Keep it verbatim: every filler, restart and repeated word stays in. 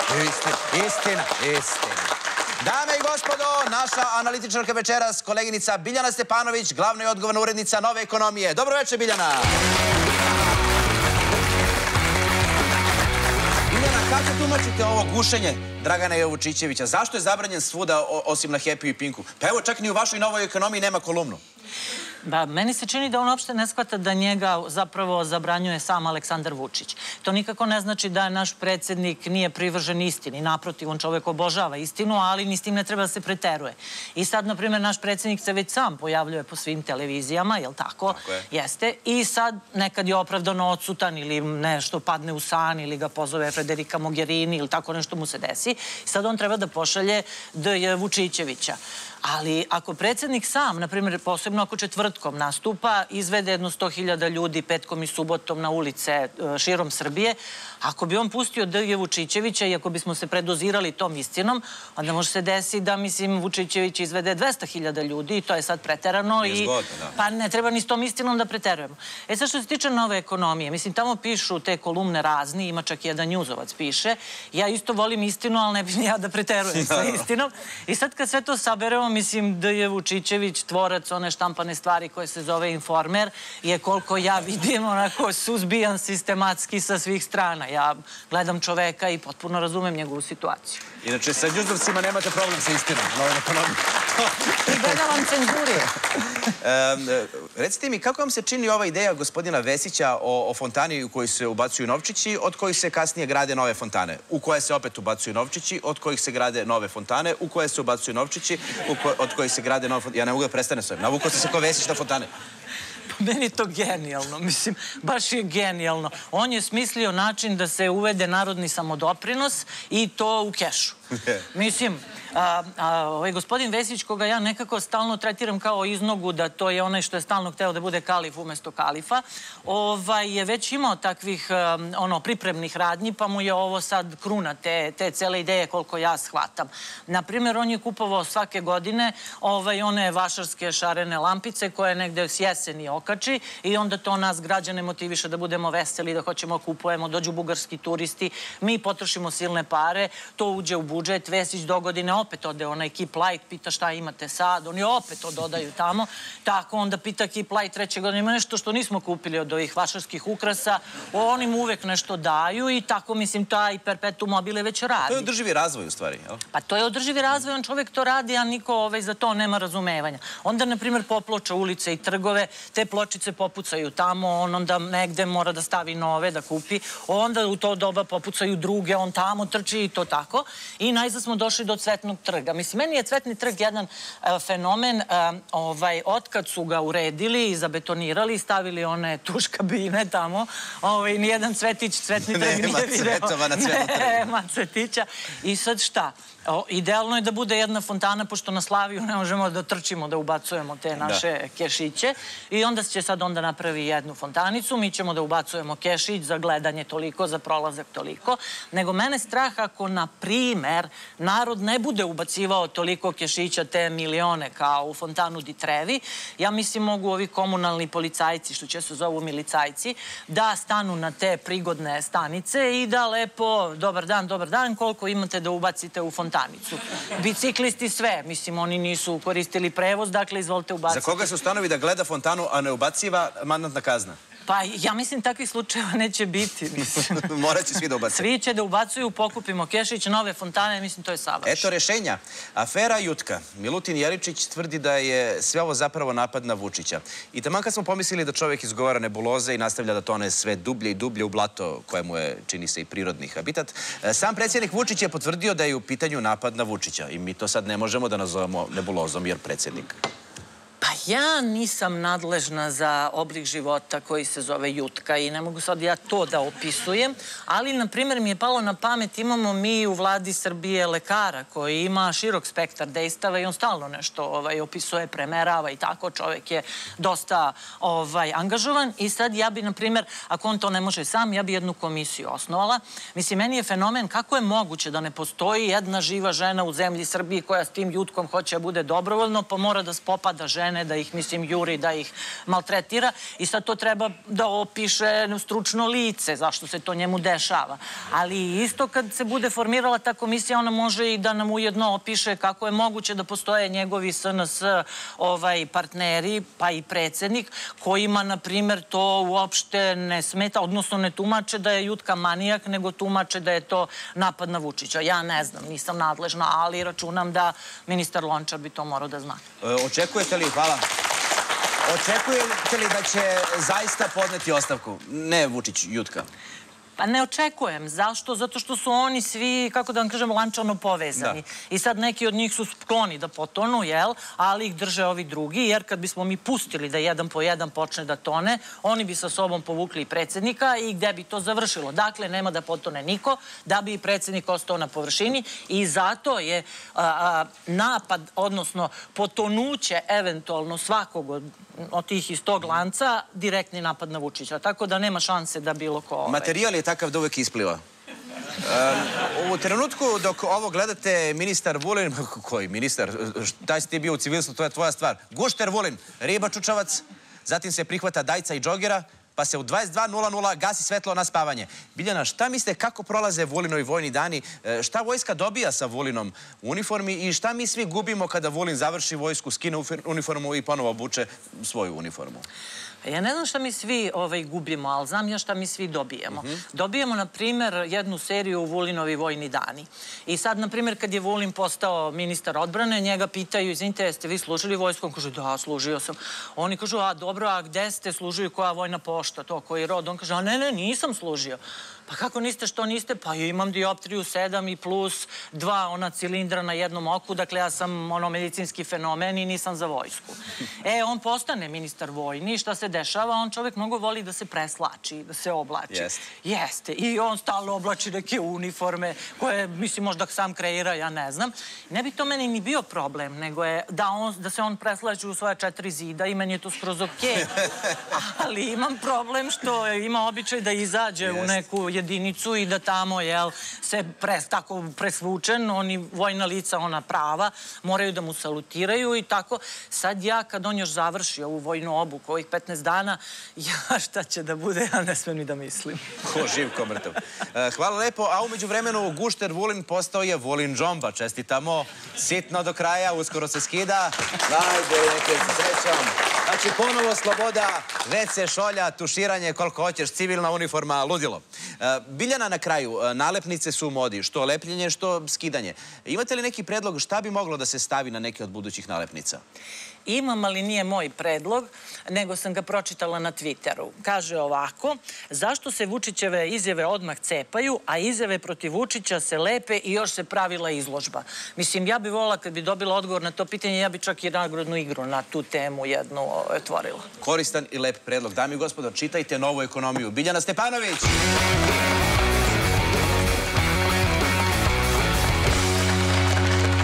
Istina, istina, istina. Dame i gospodo, naša analitičarka večeras, koleginica Biljana Stepanović, glavna i odgovorna urednica Nove ekonomije. Dobro večer, Biljana. Biljana, kako tumačite ovo gušenje Dragana Jovučićevića? Zašto je zabranjen svuda osim na Happy i Pinku? Pa evo, čak ni u vašoj Novoj ekonomiji nema kolumnu. Da, meni se čini da on uopšte ne shvata da njega zapravo zabranjuje sam Aleksandar Vučić. To nikako ne znači da naš predsjednik nije privržen istini. Naprotiv, on čovek obožava istinu, ali ni s tim ne treba da se preteruje. I sad, na primjer, naš predsjednik se već sam pojavljuje po svim televizijama, jel tako? Tako je. Jeste. I sad nekad je opravdano odsutan ili nešto padne u san ili ga pozove Federica Mogherini ili tako nešto mu se desi. I sad on treba da pošalje D J Vučićevića. Ali ako predsjednik sam, na primjer, posebno ako četvrtkom nastupa, izvede jedno sto hiljada ljudi petkom i subotom na ulice širom Srbije, ako bi on pustio D J Vučićevića i ako bismo se predozirali tom istinom, onda može se desiti da, mislim, Vučićević izvede dvesta hiljada ljudi i to je sad preterano i pa ne treba ni s tom istinom da preterujemo. E sad što se tiče Nove ekonomije, mislim, tamo pišu te kolumne razni, ima čak jedan njuzovac piše, ja isto volim istinu, ali ne bih ja da preterujem sa istinom. I sad kad sve to saberemo, mislim, D J Vučićević, tvorac one štampane stvari koje se zove Informer, je koliko ja vidim onako suzbijan sistematski sa svih strana. Ja gledam čoveka i potpuno razumem njegovu situaciju. Inače, sa njuzovcima nemate problem sa istinom. Nove ekonomije. Pribeglavam cenzuri. Recite mi, kako vam se čini ova ideja gospodina Vesića o fontani u kojoj se ubacuju novčići, od kojih se kasnije grade nove fontane, u koje se opet ubacuju novčići, od kojih se grade nove fontane, u koje se ubacuju novčići, od kojih se grade nove fontane. Ja ne mogu da prestane s ovim. Navukao sam se ko Vesić na fontane. Meni je to genijalno, mislim, baš je genijalno. On je smislio način da se uvede narodni samodoprinos i to u kešu. Mislim, ovaj gospodin Vesić, koga ja nekako stalno tretiram kao iznogu, da to je onaj što je stalno hteo da bude kalif umesto kalifa, je već imao takvih pripremnih radnji, pa mu je ovo sad kruna te cele ideje koliko ja shvatam. Naprimjer, on je kupovao svake godine one vašarske šarene lampice koje negde s jeseni okači i onda to nas građane motiviše da budemo veseli, da hoćemo kupujemo, dođu bugarski turisti, mi potrošimo silne pare, to uđe u budžet, Vesić do godine opet ode onaj Keep Light, pita šta imate sad, oni opet to dodaju tamo, tako onda pita Keep Light treće godine, ima nešto što nismo kupili od ovih vašarskih ukrasa, oni mu uvek nešto daju i tako, mislim, taj perpetuum mobile već radi. To je održivi razvoj u stvari, jel? Pa to je održivi razvoj, on čovek to radi, a niko za to nema razumevanja. Onda, na primjer, poploča ulice i trgove, te pločice popucaju tamo, on onda negde mora da stavi nove, da kupi, onda u to doba popucaju druge, on tamo trči i to tako. I najzad smo došli do Cvetnog trga. Mislim, meni je Cvetni trg jedan fenomen, otkad su ga uredili i zabetonirali, stavili one tuš kabine tamo, nijedan cvetić Cvetni trg nije video. Nema cvetova na Cvetnom trgu. Nema cvetića. I sad šta? Idealno je da bude jedna fontana, pošto na Slaviju ne možemo da trčimo, da ubacujemo te naše kešiće. I onda će sad onda napravi jednu fontanicu, mi ćemo da ubacujemo kešić za gledanje toliko, za prolazak toliko. Nego mene strah ako, na primer, narod ne bude ubacivao toliko kešića, te milione kao u fontanu Di Trevi, ja mislim mogu ovi komunalni policajci, što će se zovu milicajci, da stanu na te prigodne stanice i da lepo, dobar dan, dobar dan, koliko imate da ubacite u fontanu. Biciklisti sve, mislim, oni nisu koristili prevoz, dakle, izvolite ubaciti. Za koga se ustanovi da gleda fontanu, a ne ubaciva, mandatna kazna? Pa ja mislim takvih slučajeva neće biti. Morat će svi da ubacuju. Svi će da ubacuju, pokupimo kešić, nove fontane, mislim to je savršeno. Eto rešenja. Afera Jutka. Milutin Jeričić tvrdi da je sve ovo zapravo napad na Vučića. I taman kad smo pomislili da čovjek izgovara nebuloze i nastavlja da tone sve dublje i dublje u blato kojemu je, čini se, i prirodni habitat, sam predsjednik Vučić je potvrdio da je u pitanju napad na Vučića. I mi to sad ne možemo da nazovemo nebulozom jer predsjednik. Pa ja nisam nadležna za oblik života koji se zove Jutka i ne mogu sad ja to da opisujem, ali, na primjer, mi je palo na pamet, imamo mi u vladi Srbije lekara koji ima širok spektar dejstava i on stalno nešto opisuje, premerava i tako, čovek je dosta angažovan i sad ja bi, na primjer, ako on to ne može sam, ja bi jednu komisiju osnovala. Mislim, meni je fenomen kako je moguće da ne postoji jedna živa žena u zemlji Srbiji koja s tim Jutkom hoće da bude dobrovoljno, pa mora da spopada žene, da da ih, mislim, juri, da ih maltretira i sad to treba da opiše stručno lice, zašto se to njemu dešava. Ali isto kad se bude formirala ta komisija, ona može i da nam ujedno opiše kako je moguće da postoje njegovi S N S partneri, pa i predsjednik, kojima, na primjer, to uopšte ne smeta, odnosno ne tumače da je Jutka manijak, nego tumače da je to napad na Vučića. Ja ne znam, nisam nadležna, ali računam da ministar Lončar bi to morao da zna. Očekujete li, hvala, očekujete li da će zaista podneti ostavku? Ne Vučić, Jutka. Pa ne očekujem. Zašto? Zato što su oni svi, kako da vam kažem, lančano povezani. I sad neki od njih su skloni da potonu, jel? Ali ih drže ovi drugi, jer kad bismo mi pustili da jedan po jedan počne da tone, oni bi sa sobom povukli i predsjednika i gde bi to završilo. Dakle, nema da potone niko, da bi i predsjednik ostao na površini i zato je napad, odnosno potonuće eventualno svakog od tih iz tog lanca direktni napad na Vučića. Tako da nema šanse da bilo ko... Materijal je takav da uvek ispliva. U trenutku dok ovo gledate, ministar Vulin, koji ministar, taj si ti bio u civilstvu, to je tvoja stvar, Gušter Vulin, riba čučavac, zatim se prihvata Dajca i Džogera, pa se u dvadeset dva nula nula gasi svetlo na spavanje. Biljana, šta mislite kako prolaze Vulinovi vojni dani? Šta vojska dobija sa Vulinom u uniformi i šta mi svi gubimo kada Vulin završi vojsku, skine uniformu i ponovo obuče svoju uniformu? Ja ne znam šta mi svi gubimo, ali znam ja šta mi svi dobijemo. Dobijemo, na primjer, jednu seriju Vulinovi vojni dani. I sad, na primjer, kad je Vulin postao ministar odbrane, njega pitaju, izvinite, jeste vi služili vojsku? On kaže, da, služio sam. Oni kažu, a dobro, a gde ste služili, koja vojna pošta, to, koji rod? On kaže, a ne, ne, nisam služio. Pa kako niste, što niste? Pa imam dioptriju sedam i plus dva ona cilindra na jednom oku, dakle ja sam ono medicinski fenomen i nisam za vojsku. E, on postane ministar vojni, šta se dešava? On čovjek mnogo voli da se preslači, da se oblači. Jeste. Jeste. I on stalno oblači neke uniforme koje, mislim, možda sam kreira, ja ne znam. Ne bi to meni ni bio problem, nego je da se on preslači u svoje četiri zida i meni je to skroz okej. Ali imam problem što ima običaj da izađe u neku jedinicu i da tamo, jel, se tako presvučen, oni vojna lica, ona prava, moraju da mu salutiraju i tako. Sad ja, kad on još završi ovu vojnu obuku, ovih petnaest dana, ja šta će da bude, ja ne smem ni da mislim. Ko živ, ko mrtav. Hvala lepo, a umeđu vremenu Gušter Vulin postao je Vulin Džomba. Čestitamo, sitno do kraja, uskoro se skida. Najde, neke se srećam. Znači, ponovo sloboda, ve ce, šolja, tuširanje, koliko hoćeš, civilna uniforma, ludilo. Biljana, na kraju, nalepnice su u modi, što lepljenje, što skidanje. Imate li neki predlog šta bi moglo da se stavi na neke od budućih nalepnica? Imam, ali nije moj predlog, nego sam ga pročitala na Twitteru. Kaže ovako, zašto se Vučićeve izjave odmah cepaju, a izjave protiv Vučića se lepe i još se pravila izložba? Mislim, ja bi volila, kad bi dobila odgovor na to pitanje, ja bi čak i nagradnu igru na tu temu jednu otvorila. Koristan i lep predlog. Dami i gospodo, čitajte Novu ekonomiju. Biljana Stepanović!